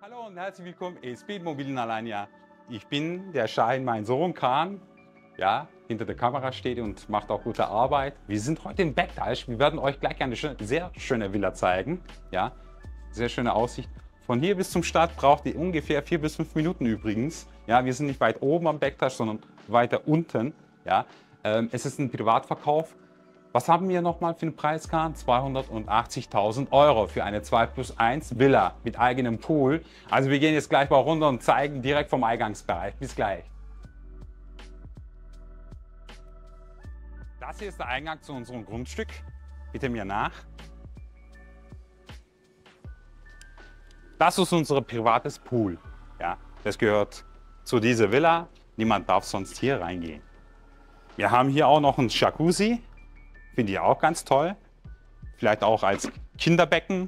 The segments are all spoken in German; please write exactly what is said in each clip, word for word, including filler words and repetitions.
Hallo und herzlich willkommen in Speedmobilen Alanya. Ich bin der Shahin, mein Sohn Khan, ja, hinter der Kamera steht und macht auch gute Arbeit. Wir sind heute in Bektaş. Wir werden euch gleich eine schöne, sehr schöne Villa zeigen. Ja, sehr schöne Aussicht. Von hier bis zum Start braucht ihr ungefähr vier bis fünf Minuten übrigens. Ja, wir sind nicht weit oben am Bektaş, sondern weiter unten. Ja, ähm, es ist ein Privatverkauf. Was haben wir nochmal für einen Preis, Khan? zweihundertachtzigtausend Euro für eine zwei plus eins Villa mit eigenem Pool. Also wir gehen jetzt gleich mal runter und zeigen direkt vom Eingangsbereich. Bis gleich. Das hier ist der Eingang zu unserem Grundstück. Bitte mir nach. Das ist unser privates Pool. Ja, das gehört zu dieser Villa. Niemand darf sonst hier reingehen. Wir haben hier auch noch ein Jacuzzi. Finde ich auch ganz toll. Vielleicht auch als Kinderbecken.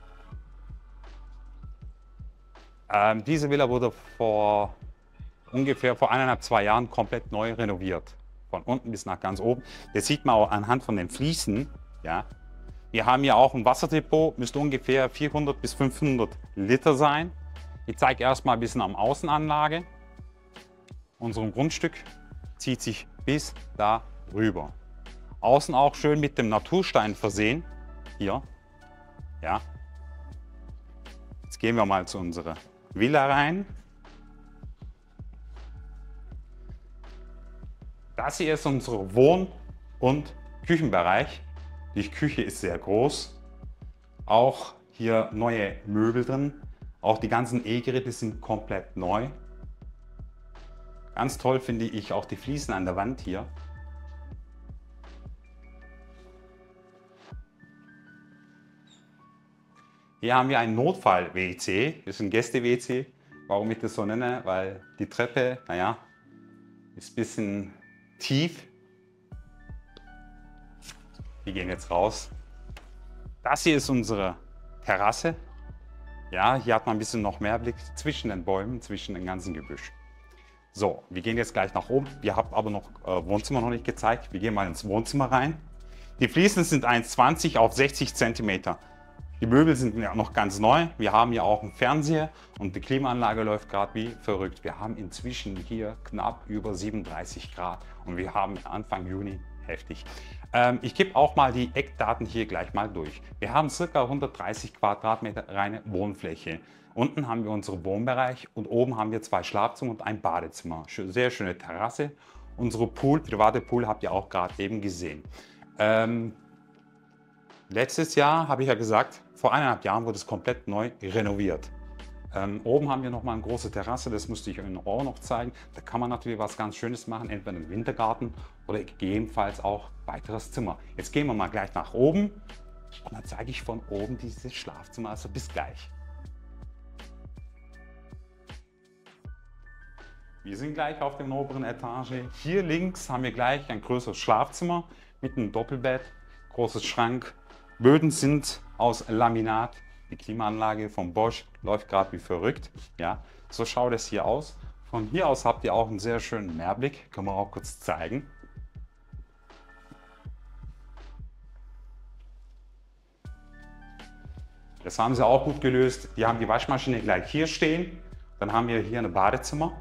Ähm, diese Villa wurde vor ungefähr vor eineinhalb, zwei Jahren komplett neu renoviert. Von unten bis nach ganz oben. Das sieht man auch anhand von den Fliesen. Ja. Wir haben hier auch ein Wasserdepot, müsste ungefähr vierhundert bis fünfhundert Liter sein. Ich zeige erstmal ein bisschen am Außenanlage. Unser Grundstück zieht sich bis da rüber. Außen auch schön mit dem Naturstein versehen. Hier. Ja. Jetzt gehen wir mal zu unserer Villa rein. Das hier ist unser Wohn- und Küchenbereich. Die Küche ist sehr groß. Auch hier neue Möbel drin. Auch die ganzen E-Geräte sind komplett neu. Ganz toll finde ich auch die Fliesen an der Wand hier. Hier haben wir ein Notfall-W C, das ist ein Gäste-W C. Warum ich das so nenne? Weil die Treppe, naja, ist ein bisschen tief. Wir gehen jetzt raus. Das hier ist unsere Terrasse. Ja, hier hat man ein bisschen noch mehr Blick zwischen den Bäumen, zwischen dem ganzen Gebüsch. So, wir gehen jetzt gleich nach oben. Wir haben aber noch äh, Wohnzimmer noch nicht gezeigt. Wir gehen mal ins Wohnzimmer rein. Die Fliesen sind eins Komma zwanzig auf sechzig Zentimeter. Die Möbel sind ja noch ganz neu. Wir haben hier auch einen Fernseher und die Klimaanlage läuft gerade wie verrückt. Wir haben inzwischen hier knapp über siebenunddreißig Grad und wir haben Anfang Juni heftig. Ähm, ich gebe auch mal die Eckdaten hier gleich mal durch. Wir haben ca. hundertdreißig Quadratmeter reine Wohnfläche. Unten haben wir unseren Wohnbereich und oben haben wir zwei Schlafzimmer und ein Badezimmer. Sehr schöne Terrasse. Unsere Pool, private Pool habt ihr auch gerade eben gesehen. Ähm, Letztes Jahr habe ich ja gesagt, vor eineinhalb Jahren wurde es komplett neu renoviert. Ähm, oben haben wir noch mal eine große Terrasse, das musste ich euch auch noch zeigen. Da kann man natürlich was ganz Schönes machen, entweder einen Wintergarten oder gegebenenfalls auch weiteres Zimmer. Jetzt gehen wir mal gleich nach oben und dann zeige ich von oben dieses Schlafzimmer. Also bis gleich. Wir sind gleich auf der oberen Etage. Hier links haben wir gleich ein größeres Schlafzimmer mit einem Doppelbett, großes Schrank. Böden sind aus Laminat. Die Klimaanlage von Bosch läuft gerade wie verrückt. Ja, so schaut es hier aus. Von hier aus habt ihr auch einen sehr schönen Meerblick. Können wir auch kurz zeigen. Das haben sie auch gut gelöst. Die haben die Waschmaschine gleich hier stehen. Dann haben wir hier ein Badezimmer.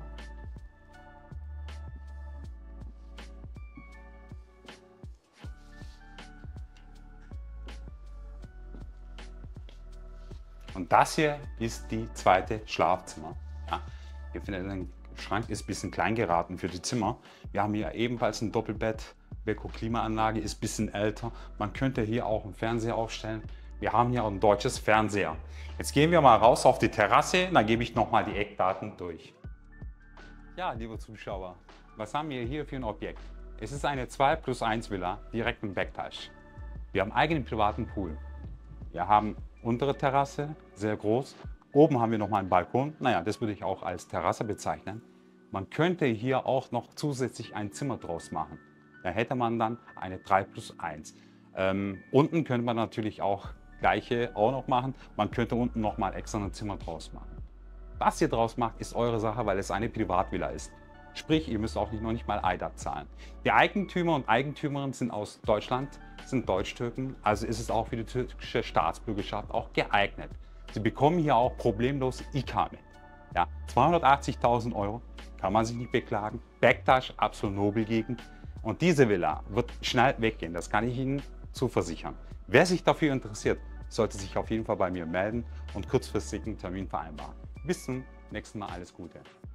Und das hier ist die zweite Schlafzimmer. Ja, ihr findet, der Schrank ist ein bisschen klein geraten für die Zimmer. Wir haben hier ebenfalls ein Doppelbett. Beko Klimaanlage ist ein bisschen älter. Man könnte hier auch einen Fernseher aufstellen. Wir haben hier auch ein deutsches Fernseher. Jetzt gehen wir mal raus auf die Terrasse. Dann gebe ich nochmal die Eckdaten durch. Ja, liebe Zuschauer, was haben wir hier für ein Objekt? Es ist eine zwei plus eins Villa direkt im Bektaş. Wir haben einen eigenen privaten Pool. Wir haben untere Terrasse, sehr groß. Oben haben wir noch mal einen Balkon. Naja, das würde ich auch als Terrasse bezeichnen. Man könnte hier auch noch zusätzlich ein Zimmer draus machen. Da hätte man dann eine drei plus eins. Ähm, unten könnte man natürlich auch gleiche auch noch machen. Man könnte unten noch mal extra ein Zimmer draus machen. Was ihr draus macht, ist eure Sache, weil es eine Privatvilla ist. Sprich, ihr müsst auch nicht, noch nicht mal Eidat zahlen. Die Eigentümer und Eigentümerinnen sind aus Deutschland, sind Deutsch-Türken, also ist es auch für die türkische Staatsbürgerschaft auch geeignet. Sie bekommen hier auch problemlos I K mit. Ja, zweihundertachtzigtausend Euro, kann man sich nicht beklagen. Backtasch, absolut Nobelgegend. Und diese Villa wird schnell weggehen, das kann ich Ihnen zuversichern. Wer sich dafür interessiert, sollte sich auf jeden Fall bei mir melden und kurzfristig einen Termin vereinbaren. Bis zum nächsten Mal, alles Gute.